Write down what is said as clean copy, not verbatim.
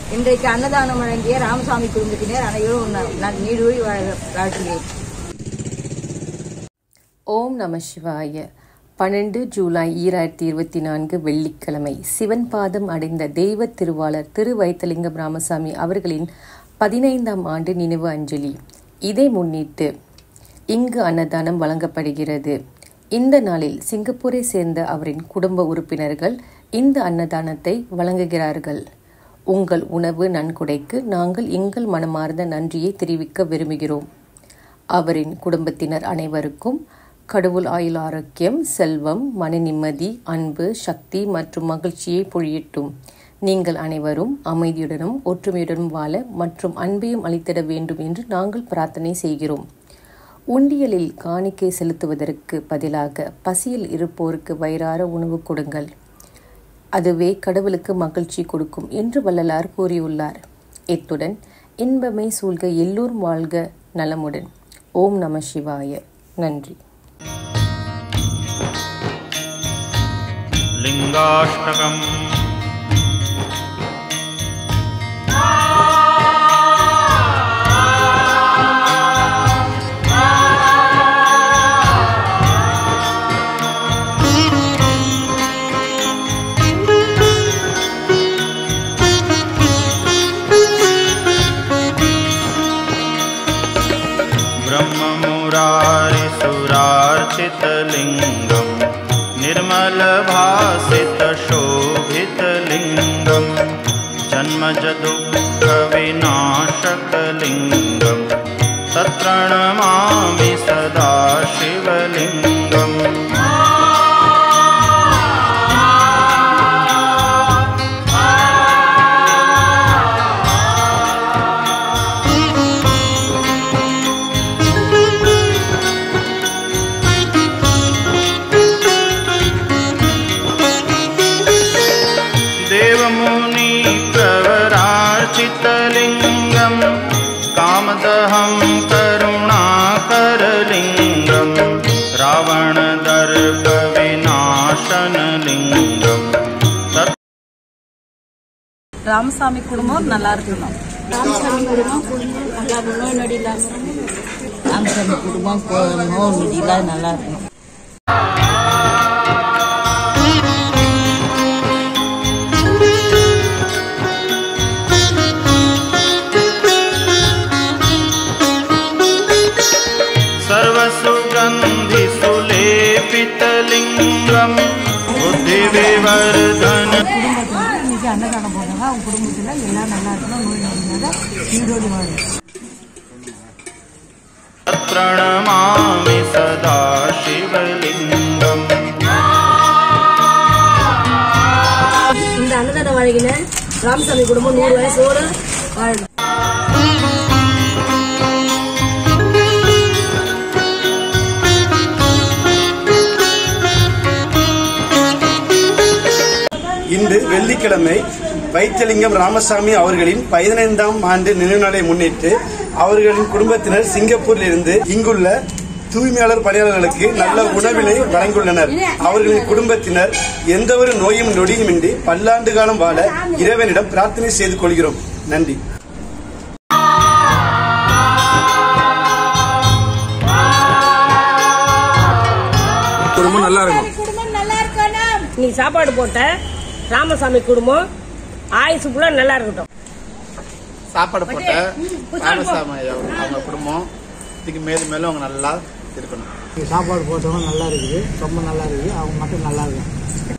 இன்றைக்கு அன்னதானம் வழங்கிய ராமசாமி குடும்பத்தினர் அனைவரும் நீடூழி வாழ்த்துகிறேன். ஓம் நம சிவாய. 12 ஜூலை 2024 வெள்ளிக்கிழமை சிவன் பாதம் அடைந்த தெய்வ திருவாளர் திரு வைத்திலிங்கம் ராமசாமி அவர்களின் 15ஆம் ஆண்டு நினைவு அஞ்சலி. இதை முன்னிட்டு இங்கு அன்னதானம் வழங்கப்படுகிறது. இந்த நாளில் சிங்கப்பூரை சேர்ந்த அவரின் குடும்ப உறுப்பினர்கள் இந்த அன்னதானத்தை வழங்குகிறார்கள். உங்கள் உணவு நன்கொடைக்கு நாங்கள் எங்கள் மனமார்ந்த நன்றியை தெரிவிக்க விரும்புகிறோம். அவரின் குடும்பத்தினர் அனைவருக்கும் கடவுள் ஆயுள் ஆரோக்கியம், செல்வம், மன நிம்மதி, அன்பு, சக்தி மற்றும் மகிழ்ச்சியை பொழியட்டும். நீங்கள் அனைவரும் அமைதியுடனும் ஒற்றுமையுடனும் வாழ மற்றும் அன்பையும் அளித்திட வேண்டும் என்று நாங்கள் பிரார்த்தனை செய்கிறோம். உண்டியலில் காணிக்கை செலுத்துவதற்கு பதிலாக பசியில் இருப்போருக்கு வயிறார உணவு கொடுங்கள். அதுவே கடவுளுக்கு மகிழ்ச்சி கொடுக்கும் என்று வள்ளலார் கூறியுள்ளார். இத்துடன் இன்பமை சூழ்க, எல்லோரும் வாழ்க நலமுடன். ஓம் நம சிவாய. நன்றி. लिंगाष्टकम् ब्रह्ममुरारि सुरार्चितलिङ्गम् निर्मलभासित शोभितलिङ्गं जन्मज दुःखविनाशकलिङ्गं तत्प्रणमामि सदा शिवलिङ्गम्. देवमुनि प्रवरार्चितलिङ्गं कामदहं करुणाकरलिङ्गं रावणदर्पविनाशनलिङ्गं. ராமசாமி குடும்பம் நல்லா இருக்கணும். ராமசாமி குடும்பம் நல்லா நோய் நொடி இல்லாமல் ராமசாமி குடும்பம் நோய் நொடி இல்லாத நல்லா இருக்கணும். सर्वसुगन्धि सुलेपितलिङ्गं बुद्धिविवर्धन. இன்னைக்கு அன்னதானம் போடுறாங்க. அவங்க குடும்பத்துல எல்லாம் நல்லா இருக்கணும், நோய் நொடினால நீடோடி வாழும். प्रणमामि सदा शिवलिङ्गम्. இந்த அன்னதானம் வழங்கின ராமசாமி குடும்பம் 100 வயசோடு வாழும். இன்று வெள்ளிக்கிழமை வைத்திலிங்கம் ராமசாமி அவர்களின் 15ஆம் ஆண்டு நினைவு நாளை முன்னிட்டு அவர்களின் குடும்பத்தினர் சிங்கப்பூரில் இருந்து இங்குள்ள தூய்மையாளர் பணியாளர்களுக்கு நல்ல உணவினை வழங்கியுள்ளனர். அவர்களின் குடும்பத்தினர் எந்த ஒரு நோயும் நொடியுமின்றி பல்லாண்டு காலம் வாழ இறைவனிடம் பிரார்த்தனை செய்து கொள்கிறோம். நன்றி. குடும்பம் நல்லா இருக்கும். நீ சாப்பாடு போட்ட ராமசாமி குடும்பம் ஆயுசு ஃபுல்லா நல்லா இருக்கட்டும். சாப்பாடு போட்ட ராமசாமி அவங்க குடும்பம் இதுக்கு மேலும் மேலும் அவங்க நல்லா இருக்கணும். சாப்பாடு போட்டவங்க நல்லா இருக்குது, ரொம்ப நல்லா இருக்குது, அவங்க மட்டும் நல்லா இருக்கும்.